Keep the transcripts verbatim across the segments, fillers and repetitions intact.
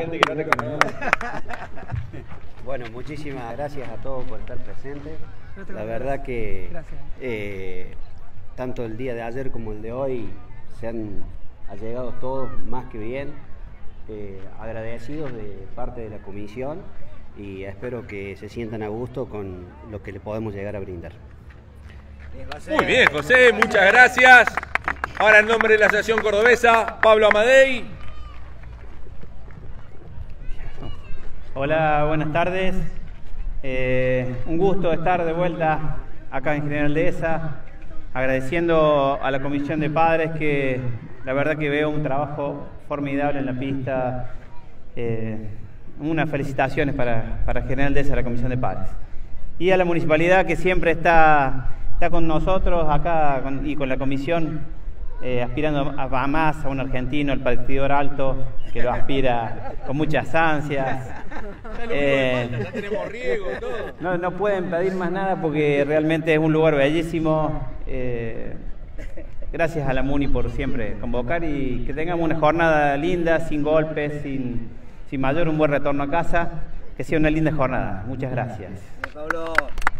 gente que no te conoce. Bueno, muchísimas gracias a todos por estar presentes. La verdad que eh, tanto el día de ayer como el de hoy se han allegado todos más que bien, eh, agradecidos de parte de la comisión, y espero que se sientan a gusto con lo que le podemos llegar a brindar. Muy bien, José, muchas gracias. Ahora en nombre de la Asociación Cordobesa, Pablo Amadei. Hola, buenas tardes. Eh, un gusto estar de vuelta acá en General Dehesa, agradeciendo a la Comisión de Padres, que la verdad que veo un trabajo formidable en la pista. Eh, unas felicitaciones para, para General Dehesa, la Comisión de Padres. Y a la Municipalidad, que siempre está, está con nosotros acá con, y con la Comisión, Eh, aspirando a, a más, a un argentino, el partidor alto, que lo aspira con muchas ansias. Eh, ya tenemos riego, todo. no, no pueden pedir más nada porque realmente es un lugar bellísimo. Eh, gracias a la Muni por siempre convocar, y que tengamos una jornada linda, sin golpes, sin, sin mayor, un buen retorno a casa. Que sea una linda jornada. Muchas gracias. Pablo.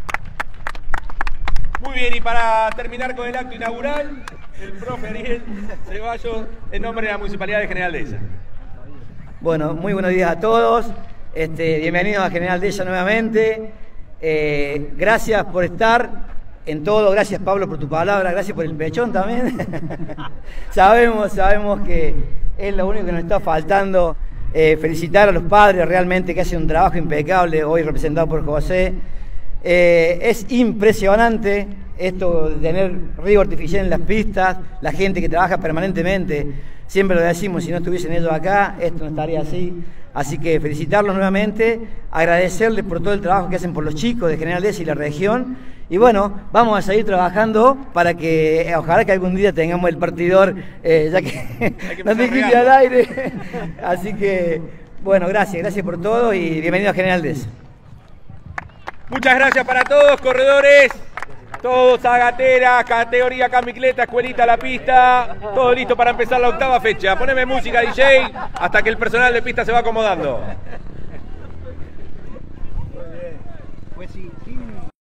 Muy bien, y para terminar con el acto inaugural, el profe Ariel Ceballos, en nombre de la Municipalidad de General Dehesa. Bueno, muy buenos días a todos. Este, bienvenidos a General Dehesa nuevamente. Eh, gracias por estar en todo. Gracias, Pablo, por tu palabra. Gracias por el pechón también. sabemos, sabemos que es lo único que nos está faltando. Eh, felicitar a los padres realmente, que hacen un trabajo impecable, hoy representado por José. Eh, es impresionante esto de tener río artificial en las pistas, la gente que trabaja permanentemente. Siempre lo decimos, si no estuviesen ellos acá, esto no estaría así. Así que felicitarlos nuevamente, agradecerles por todo el trabajo que hacen por los chicos de General Dehesa y la región. Y bueno, vamos a seguir trabajando para que, eh, ojalá que algún día tengamos el partidor, eh, ya que, que no te quite al aire. Así que, bueno, gracias, gracias por todo y bienvenido a General Dehesa. Muchas gracias para todos, corredores. Todos a gatera, categoría camicleta, escuelita, la pista. Todo listo para empezar la octava fecha. Poneme música, D J, hasta que el personal de pista se va acomodando.